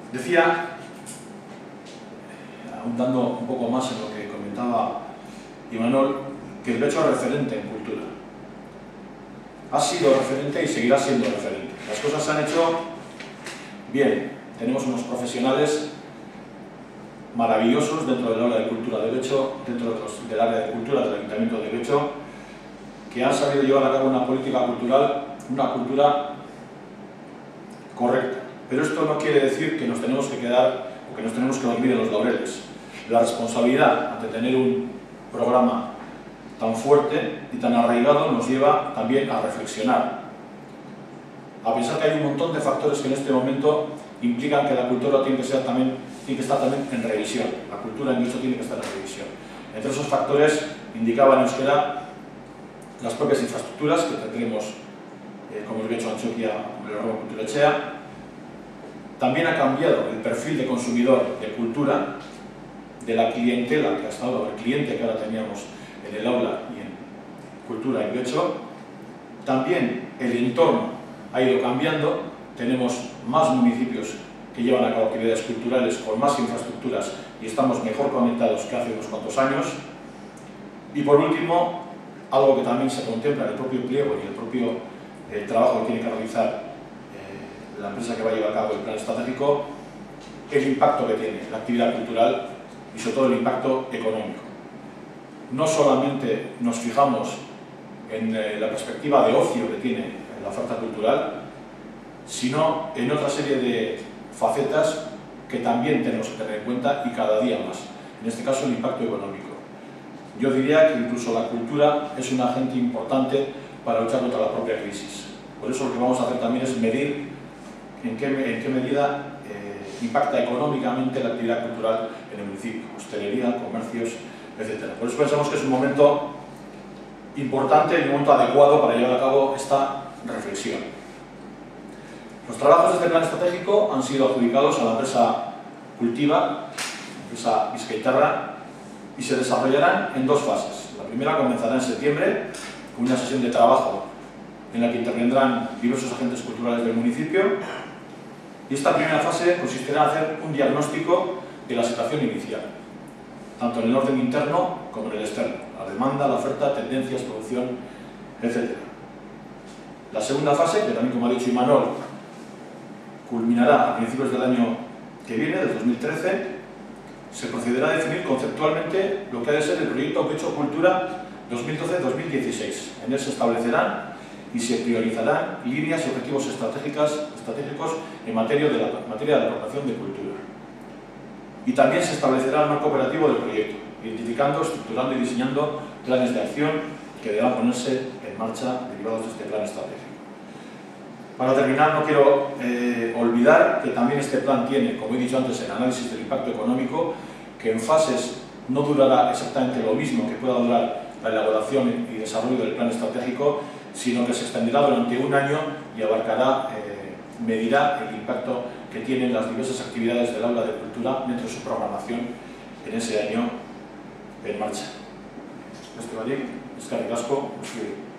Decía, ahondando un poco más en lo que comentaba Imanol, que el Getxo es referente en cultura. Ha sido referente y seguirá siendo referente. Las cosas se han hecho bien. Tenemos unos profesionales maravillosos dentro del área de cultura de Getxo, dentro del área de cultura del Ayuntamiento de Getxo, que han sabido llevar a cabo una política cultural, una cultura correcta. Pero esto no quiere decir que nos tenemos que quedar o que nos tenemos que dormir en los laureles. La responsabilidad ante tener un programa tan fuerte y tan arraigado nos lleva también a reflexionar, a pensar que hay un montón de factores que en este momento implican que la cultura tiene que estar también en revisión. La cultura en Getxo tiene que estar en revisión. Entre esos factores indicaba en euskera las propias infraestructuras que tendremos como el Getxo Antxokia, como el Erromo Kulturetxea. También ha cambiado el perfil de consumidor de cultura, de la clientela que hasta ahora, el cliente que ahora teníamos en el aula y en cultura en Getxo. También el entorno ha ido cambiando, tenemos más municipios que llevan a cabo actividades culturales con más infraestructuras y estamos mejor conectados que hace unos cuantos años. Y por último, algo que también se contempla en el propio pliego y el propio trabajo que tiene que realizar la empresa que va a llevar a cabo el plan estratégico, el impacto que tiene la actividad cultural y sobre todo el impacto económico. No solamente nos fijamos en la perspectiva de ocio que tiene la oferta cultural, sino en otra serie de facetas que también tenemos que tener en cuenta y cada día más. En este caso, el impacto económico. Yo diría que incluso la cultura es un agente importante para luchar contra la propia crisis. Por eso lo que vamos a hacer también es medir en qué medida impacta económicamente la actividad cultural en el municipio, hostelería, comercios, etc. Por eso pensamos que es un momento importante y un momento adecuado para llevar a cabo esta reflexión. Los trabajos de este plan estratégico han sido adjudicados a la empresa Cultiva, la empresa bizkaitarra, y se desarrollarán en dos fases. La primera comenzará en septiembre, con una sesión de trabajo en la que intervendrán diversos agentes culturales del municipio, y esta primera fase consistirá en hacer un diagnóstico de la situación inicial, tanto en el orden interno como en el externo, la demanda, la oferta, tendencias, producción, etc. La segunda fase, que también como ha dicho Imanol, culminará a principios del año que viene, del 2013, se procederá a definir conceptualmente lo que ha de ser el proyecto Getxo Cultura 2012-2016. En él se establecerán y se priorizarán líneas y objetivos estratégicos en materia de la aportación de cultura. Y también se establecerá el marco operativo del proyecto, identificando, estructurando y diseñando planes de acción que deberán ponerse en marcha derivados de este plan estratégico. Para terminar, no quiero olvidar que también este plan tiene, como he dicho antes, el análisis del impacto económico, que en fases no durará exactamente lo mismo que pueda durar la elaboración y desarrollo del plan estratégico, sino que se extenderá durante un año y abarcará, medirá el impacto que tienen las diversas actividades del aula de cultura dentro de su programación en ese año en marcha. Eskerrik asko,